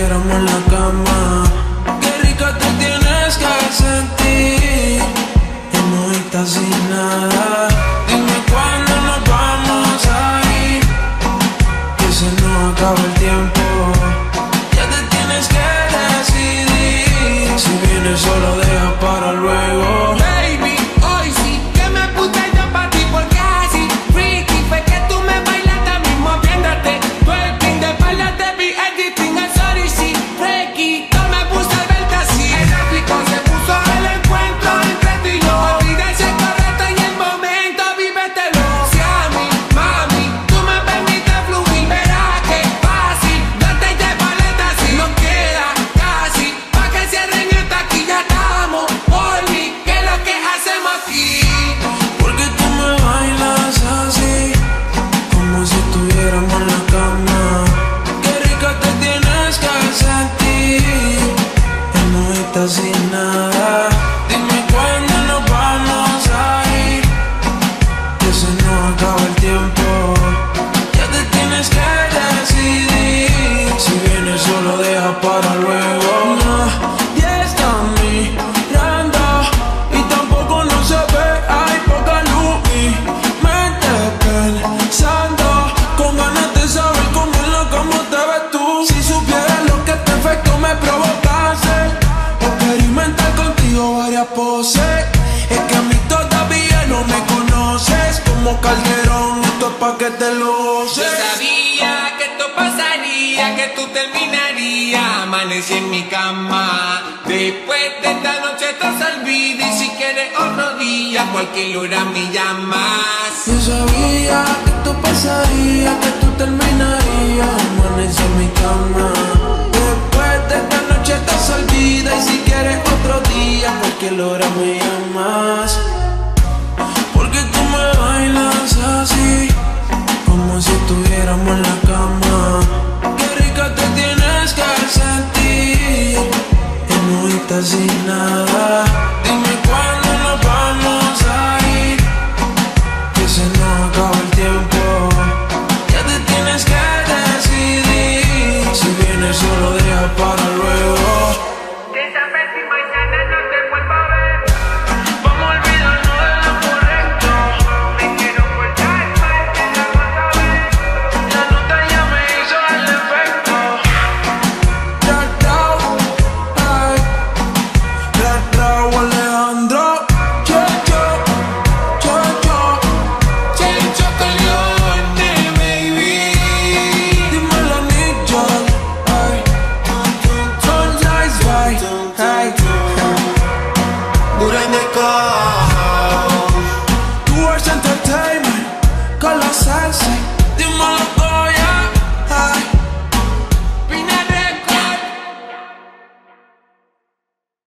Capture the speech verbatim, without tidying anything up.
estuviéramos en la cama. Qué rica te tienes que sentir, enojita sin nada. Dime cuándo nos vamos a ir, que se nos acaba el tiempo. Ya te tienes que decidir, si vienes solo deja para luego. Baby, hoy sí que me puse yo pa' ti porque así freaky fue que tú me bailaste mismo viéndote. Twerking de espalda te vi editing el sorry sí freaky. Yo me puse a verte así. El áfrico se puso el encuentro entre tú y yo. Olvida ese correcto y el momento vívetelo. Si a mí, mami, tú me permites fluir, verás que fácil. Date de paleta si no queda casi. Pa' que cierren esta aquí ya estamos. Por mí, que es lo que hacemos aquí. Porque tú me bailas así, como si estuviéramos en la cama. Qué rica te tienes que sentir, enojita sin nada. Dime cuándo nos vamos a ir, que se nos acaba el tiempo. Ya te tienes que decidir, si vienes solo deja para luego. Nadie está mirando y tampoco no se ve, hay poca luz y mente pensando, con ganas de saber cómo en la cama te ves tú. Si supieras lo que este efecto me provocase, experimentar contigo varias poses. Es que a mí todavía no me conoces, como Calderón, esto es pa' que te lo Yo goces. sabía que esto pasaría, que tú terminarías. Amanecí en mi cama. Después de esta noche estás olvida. Y si quieres otro día, cualquier hora me llamas. Yo sabía que esto pasaría, que tú terminarías. Amanecí en mi cama. Después de esta noche estás olvida. Y si quieres otro día, cualquier hora me llamas. Porque tú me bailas así, como si estuviéramos en la cama. Qué rica te tienes que sentir, enojita sin nada. Dime cuándo nos vamos a ir, que se nos acaba el tiempo. Ya te tienes que decidir, si vienes solo deja para luego.